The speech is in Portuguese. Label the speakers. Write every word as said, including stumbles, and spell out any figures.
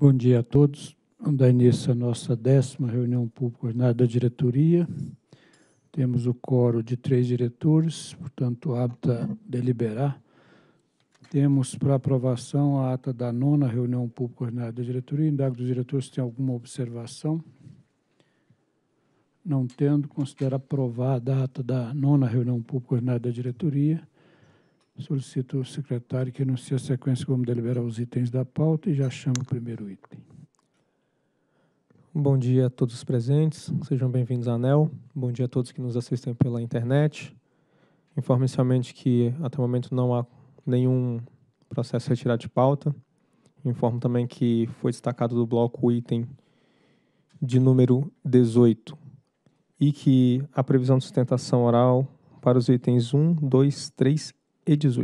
Speaker 1: Bom dia a todos. Vamos dar início à nossa décima reunião pública ordinária da diretoria. Temos o quórum de três diretores, portanto, apto a deliberar. Temos para aprovação a ata da nona reunião pública ordinária da diretoria. Indago dos diretores se tem alguma observação. Não tendo, considero aprovada a ata da nona reunião pública ordinária da diretoria. Solicito ao secretário que anuncie a sequência como deliberar os itens da pauta e já chamo o primeiro item.
Speaker 2: Bom dia a todos os presentes, sejam bem-vindos à ANEEL. Bom dia a todos que nos assistem pela internet. Informo inicialmente que até o momento não há nenhum processo retirado de pauta. Informo também que foi destacado do bloco o item de número dezoito e que a previsão de sustentação oral para os itens um, dois, três e dezoito.